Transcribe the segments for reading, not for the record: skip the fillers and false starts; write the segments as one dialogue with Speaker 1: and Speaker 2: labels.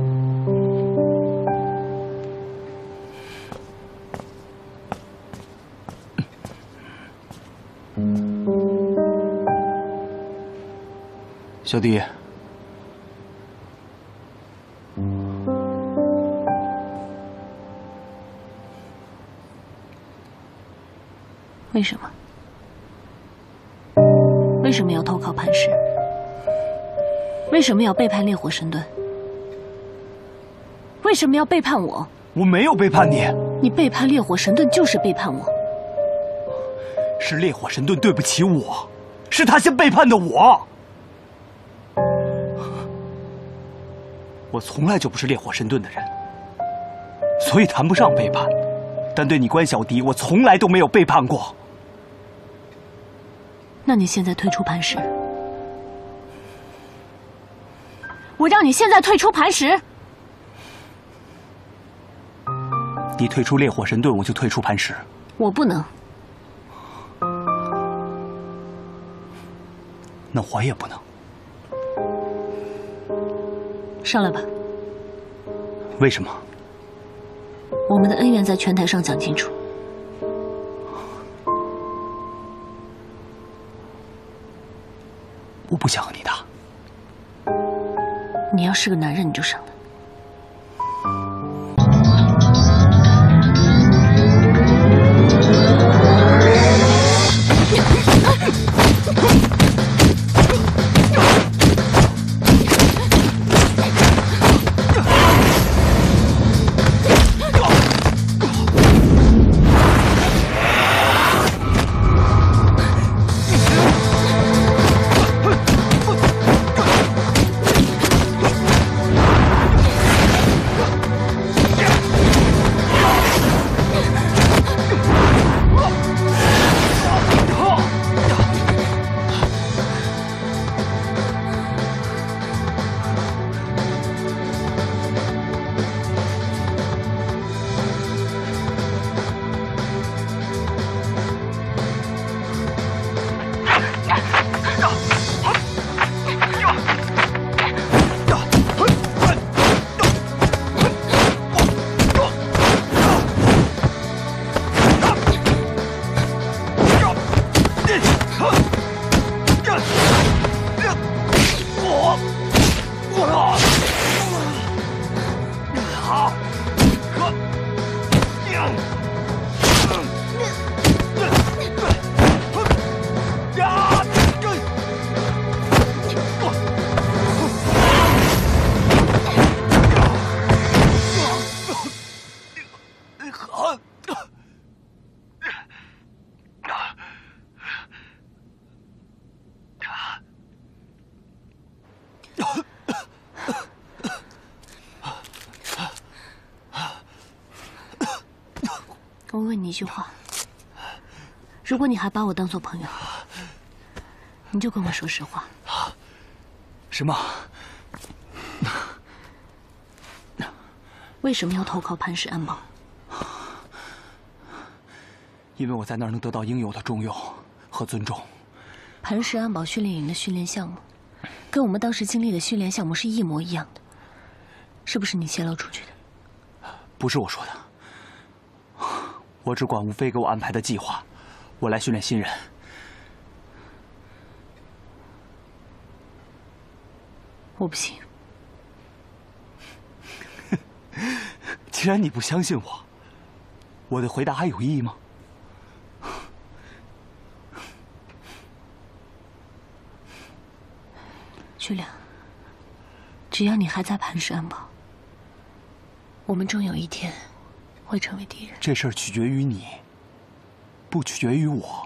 Speaker 1: 小弟，
Speaker 2: 为什么？为什么要投靠磐石？为什么要背叛烈火神盾？为什么要背叛我？
Speaker 1: 我没有背叛你。
Speaker 2: 你背叛烈火神盾就是背叛我。
Speaker 1: 是烈火神盾对不起我，是他先背叛的我。我从来就不是烈火神盾的人，所以谈不上背叛。但对你关小迪，我从来都没有背叛过。
Speaker 2: 那你现在退出磐石，我让你现在退出磐石。
Speaker 1: 你退出烈火神盾，我就退出磐石。
Speaker 2: 我不能。
Speaker 1: 那我也不能。
Speaker 2: 上来吧。
Speaker 1: 为什么？
Speaker 2: 我们的恩怨在拳台上讲清楚。
Speaker 1: 我不想和你打。
Speaker 2: 你要是个男人，你就上来。我问你一句话，如果你还把我当做朋友，你就跟我说实话。
Speaker 1: 什么？
Speaker 2: 为什么要投靠磐石安保？
Speaker 1: 因为我在那儿能得到应有的重用和尊重。
Speaker 2: 磐石安保训练营的训练项目，跟我们当时经历的训练项目是一模一样的，是不是你泄露出去的？
Speaker 1: 不是我说的。我只管吴飞给我安排的计划，我来训练新人。
Speaker 2: 我不信。
Speaker 1: 既然你不相信我，我的回答还有意义吗？
Speaker 2: 徐良，只要你还在磐石安保，我们终有一天会成为敌人。
Speaker 1: 这事儿取决于你，不取决于我。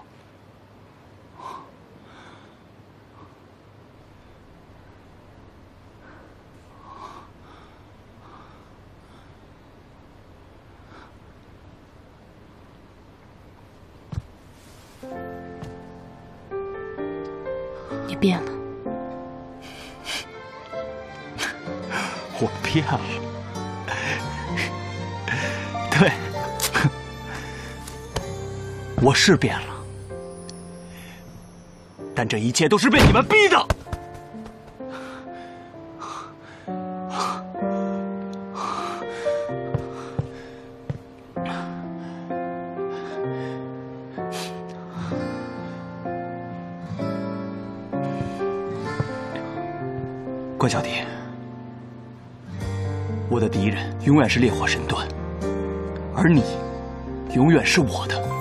Speaker 2: 你变了。
Speaker 1: 我变了。对，我是变了，但这一切都是被你们逼的。 关小迪，我的敌人永远是烈火神盾，而你，永远是我的